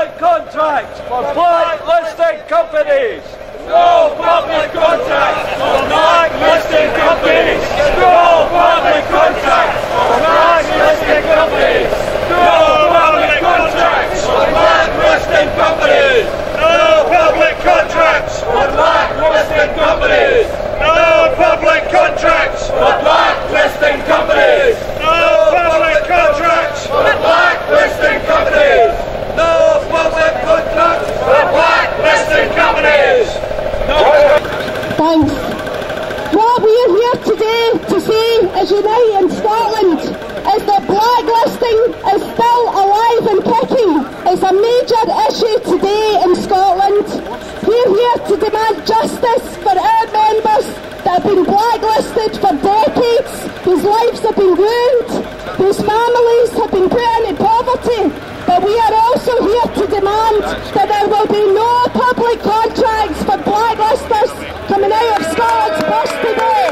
public contracts for blacklisted companies. No public contracts for blacklisted companies. No public contracts for blacklisted companies. No public contracts for blacklisted companies. No public contracts for blacklisted companies. No public contracts for blacklisted companies. No public contracts for blacklisted companies. No public contracts for blacklisted companies. Thanks. What we are here today to say as Unite in Scotland is that blacklisting is still alive and kicking. It's a major issue today in Scotland. We're here to demand justice for our members that have been blacklisted for decades, whose lives have been ruined, whose families have been put into poverty. But we are also here to demand that there will be no public contracts for blacklisters coming out of Scotland's bus today.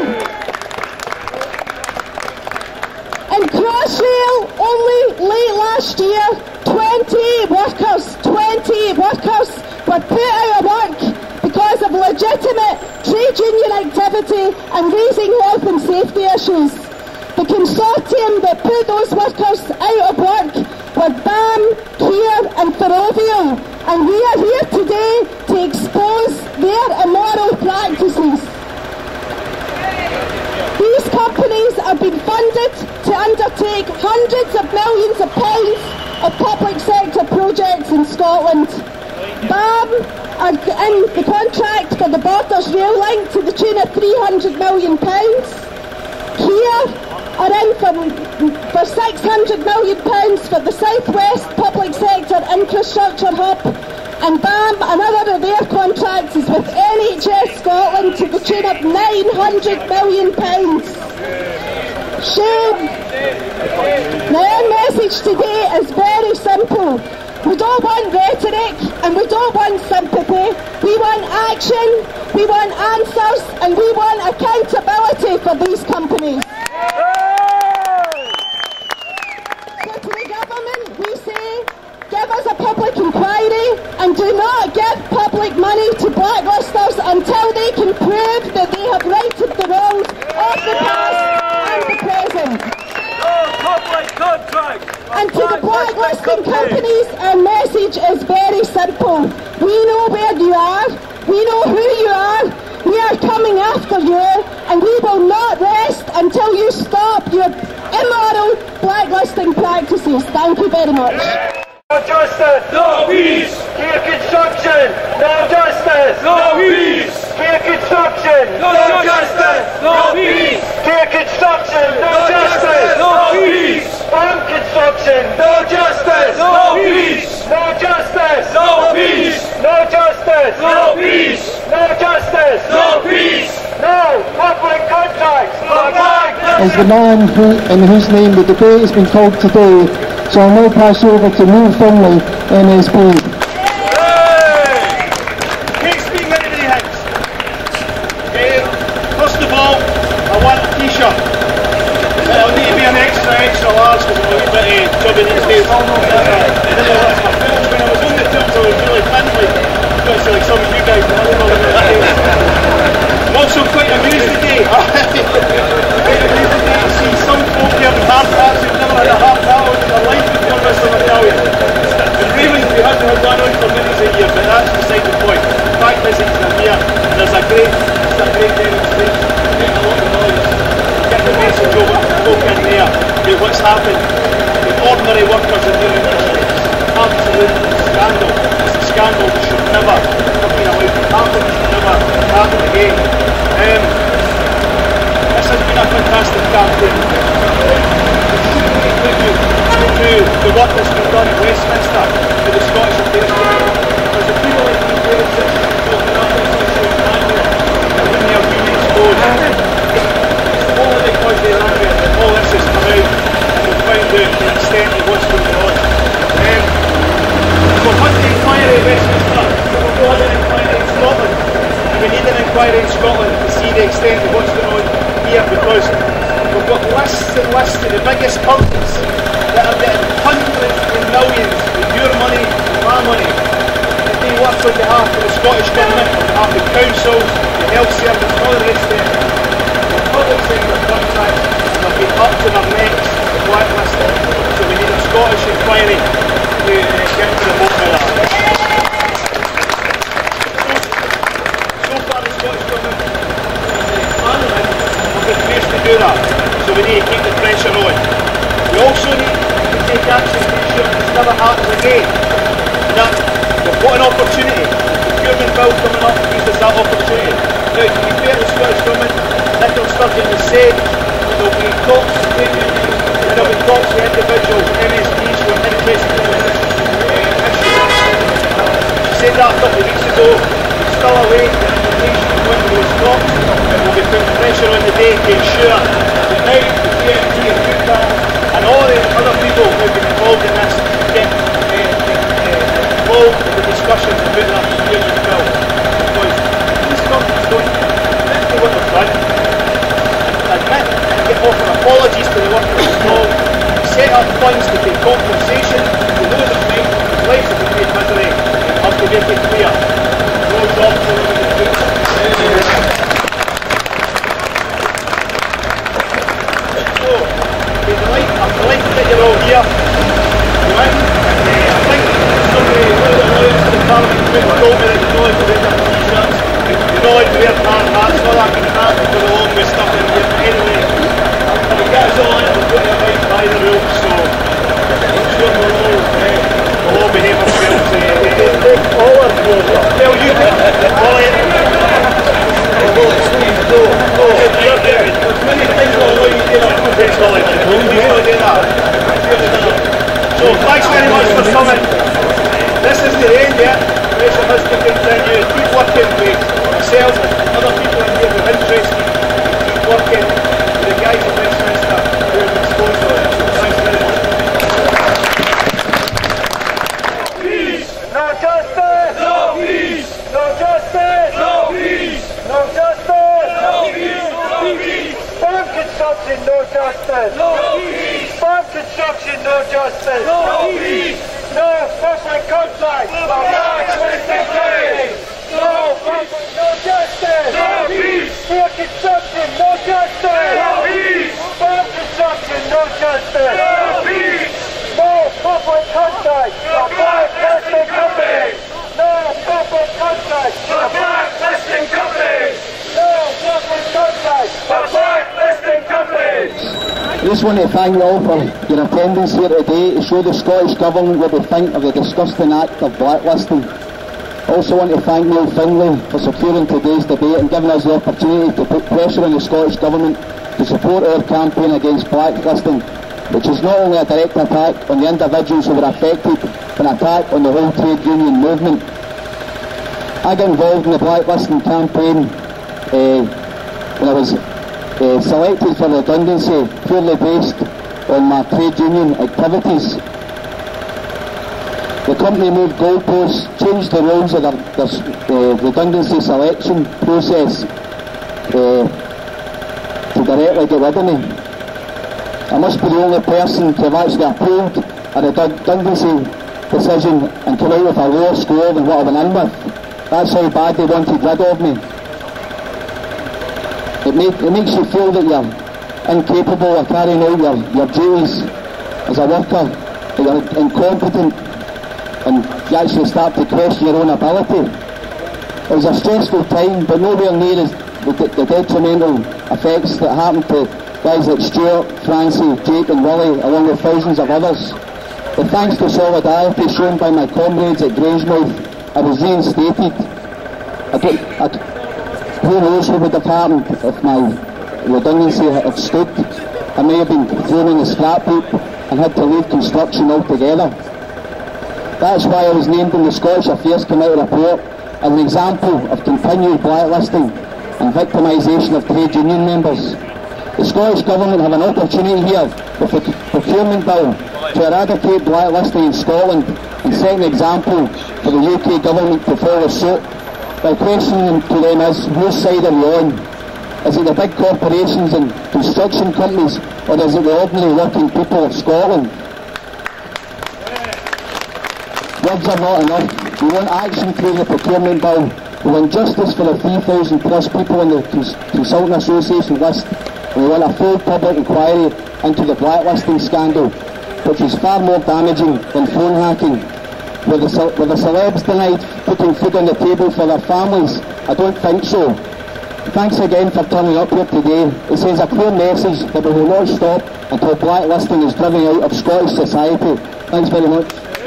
In Crossrail, only late last year, 28 workers were put out of work because of legitimate trade union activity and raising health and safety issues. The consortium that put those workers out of work were BAM, Kier and Ferrovial, and we are here today to expose their immoral practices. These companies have been funded to undertake hundreds of millions of pounds of public sector projects in Scotland. BAM are in the contract for the Borders Rail Link to the tune of £300 million. Kier are in for £600 million for the South West Public Sector Infrastructure Hub, and BAM, another of their contracts is with NHS Scotland to the tune of £900 million. Shame. Now our message today is very simple. We don't want rhetoric and we don't want sympathy. We want action, we want answers, and we want accountability for these companies. So to the government we say, give us a public inquiry and do not give public money to blacklisters until they can prove that they have righted the wrongs of the past and the present. No public contracts. And to the blacklisting companies, our message is very simple. We know where you are, we know who you are, we are coming after you, and we will not rest until you stop your immoral blacklisting practices. Thank you very much. No justice, no peace. Kier Construction, no justice, no peace. Kier Construction, no justice, no peace. Kier Construction, no justice, no peace. BAM Construction, no justice, no peace. No justice, no peace. No justice, no peace. No justice, no peace. No public contracts for blacklisting. As the man in whose name the debate has been called today, so I'll now pass over to Neil Finlay, NSP. Can't speak anything else. First of all, I want a t-shirt. It'll need to be an extra large because I'm a wee bit chubby these days. When I was on the tips I was really friendly, especially like some of you guys. I'm also quite amused today. See some folk here in hard hats who've never had a hard hat on in their life before this, I'm telling you. And really, we haven't had one on for many a year, but that's beside the point. The fact is that he's here, and there's a great demonstration, getting a lot of noise, get the message over to folk in there about what's happened with ordinary workers in their industry. It's absolute scandal. It's a scandal that should never have been allowed to happen, should never happen again. This has been a fantastic campaign. To the work that's been done in Westminster for the Scottish Affairs Committee. There's a people like David Simpson talking up this issue in Anglia and when their unions close. It's only because they're angry that all this has come out and we've found out the extent of what's going on. We've had the inquiry in Westminster, we've got an inquiry in Scotland, and we need an inquiry in Scotland to see the extent of what's going on here, because we've got lists and lists of the biggest companies that are getting hundreds of millions of your money, our money. They work on behalf of the Scottish Government, on behalf of the councils, the health service, and all the rest of it. The public sector contracts have been up to their necks with blacklisting, so we need a Scottish inquiry to get to the bottom of that. So far the Scottish Government and the Parliament have refused to do that, so we need to keep the pressure on. We also need to take action to ensure this never happens again. That we've got an opportunity. The procurement bill coming up gives us that opportunity. Now, to be fair to the Scottish Government, Nicola Sturgeon has said that there will be talks with trade unions and there will be talks with individuals, MSPs who are interested in this issue. She said that a couple of weeks ago. It's still awaiting the invitation to go into those talks, and we'll be putting pressure on the day to ensure that now the TFT and UCAL and all the other people who have been involved in this get involved in the discussions about that procurement bill. Because these companies don't admit to what they've done, admit and get offer apologies to the workers involved, set up funds to pay compensation to those affected whose lives have been made misery, and have to make it clear. No jobs for them in the future. I'm delighted that you're all here. And I think somebody in the Parliament told me that you know how to wear their t-shirts, you know how to wear hard hats, all that kind of crap to go along with stuff in here. Anyway, if we get us all in, we'll go to abide by the rules, so I'm sure we'll all behave ourselves. All our rules. Well, you can. All it. There's many things I'll allow you to do that. So thanks very much for coming. This is the end yet. Pressure has to continue. Keep working with myself and other people in here who are interested. Keep working with the guys in Westminster who have exposed all it. So thanks very much. Peace! No justice! No peace! No justice! No peace! No justice! No peace! No peace! Farm construction, no justice! No peace! Farm construction, no justice! No peace! No public contract! No blacklisting companies! No public, no justice! No peace! Fair construction, no justice! No peace! Farm construction, no justice! No peace! No public contract! No blacklisting companies! No public contract! No blacklisting companies! No public contract! No blacklisting companies! I just want to thank you all for your attendance here today to show the Scottish Government what they think of the disgusting act of blacklisting. I also want to thank Neil Findlay for securing today's debate and giving us the opportunity to put pressure on the Scottish Government to support our campaign against blacklisting, which is not only a direct attack on the individuals who were affected, but an attack on the whole trade union movement. I got involved in the blacklisting campaign when I was selected for redundancy purely based on my trade union activities. The company moved goalposts, changed the rules of their redundancy selection process to directly get rid of me. I must be the only person to have actually appealed a redundancy decision and come out with a lower score than what I went in with. That's how bad they wanted rid of me. It makes you feel that you're incapable of carrying out your duties as a worker, that you're incompetent, and you actually start to question your own ability. It was a stressful time, but nowhere near as the detrimental effects that happened to guys like Stuart, Francie, Jake and Willie, along with thousands of others. But thanks to solidarity shown by my comrades at Grangemouth, I was reinstated. Who knows what would have happened if my redundancy had stood? I may have been thrown in the scrap heap and had to leave construction altogether. That's why I was named in the Scottish Affairs Committee report as an example of continued blacklisting and victimisation of trade union members. The Scottish Government have an opportunity here with the procurement bill to eradicate blacklisting in Scotland and set an example for the UK Government to follow suit. My question to them is, whose side are you on? Is it the big corporations and construction companies, or is it the ordinary working people of Scotland? We words are not enough. We want action through the procurement bill. We want justice for the 3,000 plus people on the Consultant Association list. We want a full public inquiry into the blacklisting scandal, which is far more damaging than phone hacking. Were the celebs denied putting food on the table for their families? I don't think so. Thanks again for turning up here today. It sends a clear message that we will not stop until blacklisting is driven out of Scottish society. Thanks very much.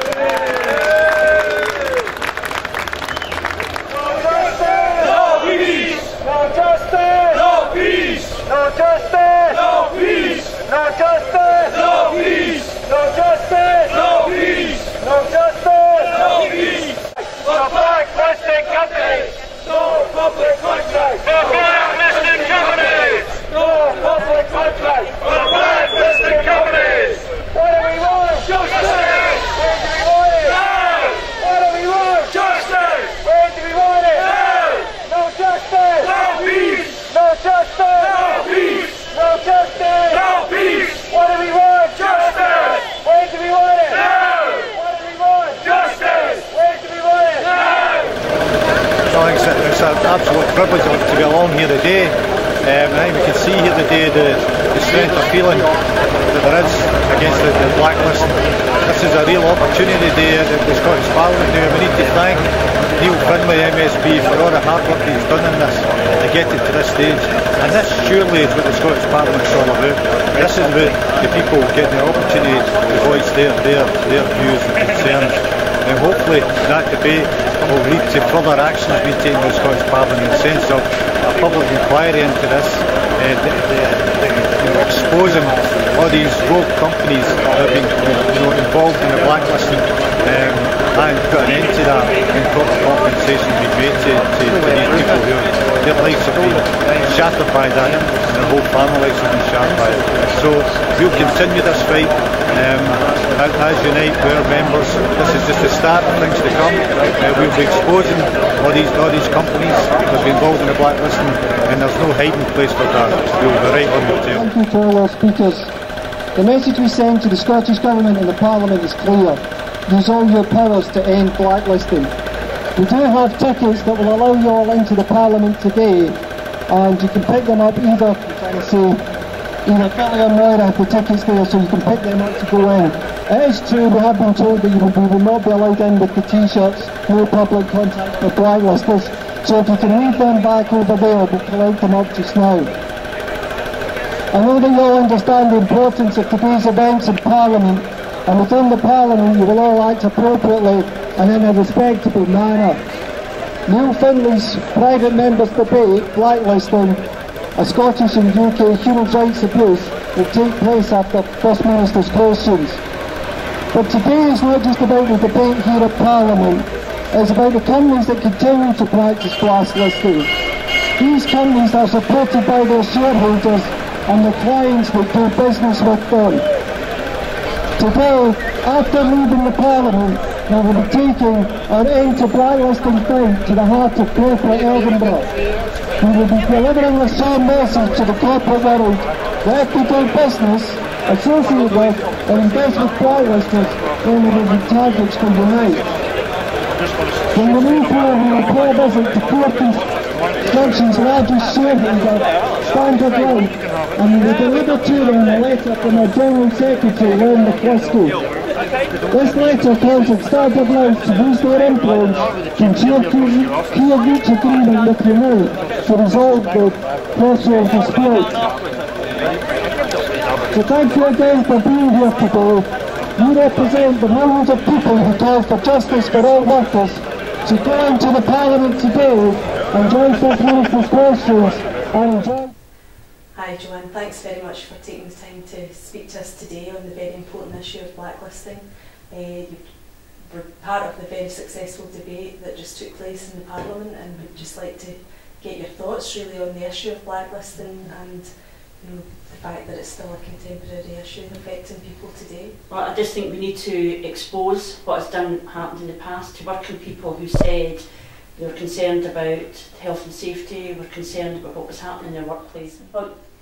It's an absolute privilege to be along here today. I think we can see here today the strength of feeling that there is against the blacklist. This is a real opportunity today at the Scottish Parliament. We need to thank Neil Findlay, MSP, for all the hard work that he's done in this to get it to this stage. And this surely is what the Scottish Parliament is all about. This is about the people getting the opportunity to voice their views and concerns. And hopefully that debate will lead to further actions being taken by the Scottish Parliament in the sense of a public inquiry into this, exposing all these rogue companies that have been involved in the blacklisting, and put an end to that, and proper compensation being made to these people who their lives have been shattered by that, and their whole family lives have been shattered by it. So we'll continue this fight as Unite, we're members. This is just the start of things to come. We'll be exposing all these companies that have been involved in the blacklisting, and there's no hiding place for that. We'll be right on the tail. Thank you to all our speakers. The message we send to the Scottish Government and the Parliament is clear. Use all your powers to end blacklisting. We do have tickets that will allow you all into the Parliament today, and you can pick them up either, either Billy or Moira, the tickets there, so you can pick them up to go in. It is true, we have been told that we will not be allowed in with the t-shirts, no public contact for blacklisters, so if you can leave them back over there, we'll collect them up just now. I know that you all understand the importance of today's events in Parliament, and within the Parliament you will all act appropriately and in a respectable manner. Neil Findlay's private members' debate, blacklisting, a Scottish and UK human rights abuse, will take place after First Minister's questions. But today is not just about the debate here at Parliament, it's about the companies that continue to practice blacklisting. These companies are supported by their shareholders and the clients that do business with them. Today, after leaving the Parliament, we will be taking our end to blacklisting fight to the heart of corporate Edinburgh. We will be delivering the same message to the corporate world that if they do business, associate with, or invest with blacklisters, then we will be targets for Unite. When we move forward, we will pay a visit to Corpus Construction's largest shareholder, Standard Life, and we will deliver to them a letter from our General Secretary, Ron McCluskey. This letter calls on Standard Life to use their influence to ensure key reach agreement with Unite to resolve the crossroads dispute. So thank you again for being here today. You represent the millions of people who call for justice for all workers. So go into the Parliament today and join First Minister's questions and enjoy. Hi Joanne, thanks very much for taking the time to speak to us today on the very important issue of blacklisting. You were part of the very successful debate that just took place in the Parliament, and we'd just like to get your thoughts really on the issue of blacklisting and the fact that it's still a contemporary issue affecting people today. Well, I just think we need to expose what has happened in the past to working people who said they were concerned about health and safety, were concerned about what was happening in their workplace. Well,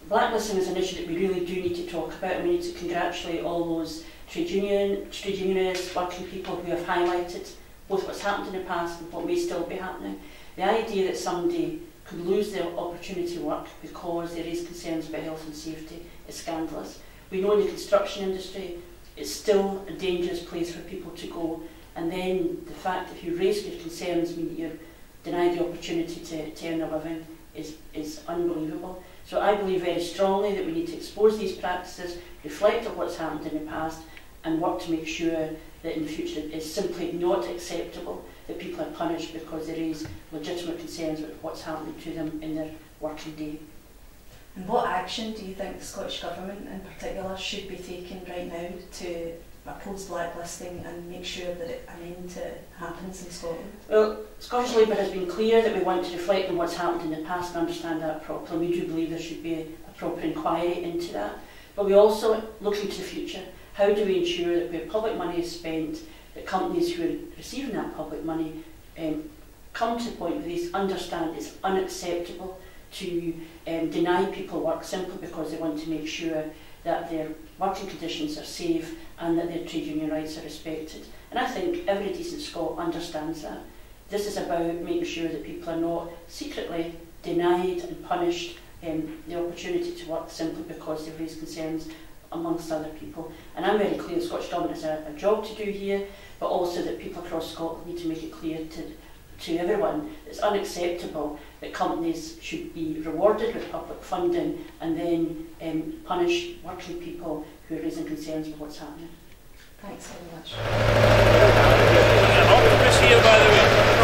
Blacklisting is an issue that we really do need to talk about, and we need to congratulate all those trade unionists, working people who have highlighted both what's happened in the past and what may still be happening. The idea that somebody could lose their opportunity to work because they raise concerns about health and safety is scandalous. We know in the construction industry it's still a dangerous place for people to go, and then the fact that if you raise your concerns mean that you're denied the opportunity to earn a living is unbelievable. So I believe very strongly that we need to expose these practices, reflect on what's happened in the past, and work to make sure that in the future it is simply not acceptable that people are punished because they raise legitimate concerns about what's happening to them in their working day. And what action do you think the Scottish Government in particular should be taking right now to oppose blacklisting and make sure that an end to it happens in Scotland? Well, Scottish Labour has been clear that we want to reflect on what's happened in the past and understand that properly. We do believe there should be a proper inquiry into that. But we also look into the future. How do we ensure that where public money is spent, that companies who are receiving that public money come to the point where they understand it's unacceptable to deny people work simply because they want to make sure that their working conditions are safe and that their trade union rights are respected. And I think every decent Scot understands that. This is about making sure that people are not secretly denied and punished the opportunity to work simply because they've raised concerns amongst other people. And I'm very clear the Scottish Government has a job to do here, but also that people across Scotland need to make it clear to everyone it's unacceptable that companies should be rewarded with public funding and then punish working people who are raising concerns about what's happening. Thanks very much. This here, by the way.